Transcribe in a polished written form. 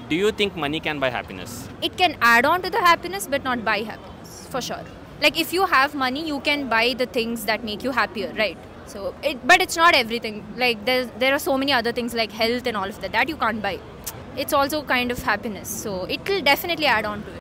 Do you think money can buy happiness? It can add on to the happiness, but not buy happiness, for sure. Like if you have money, you can buy the things that make you happier, right? But it's not everything. Like there are so many other things like health and all of that you can't buy. It's also kind of happiness. So it will definitely add on to it.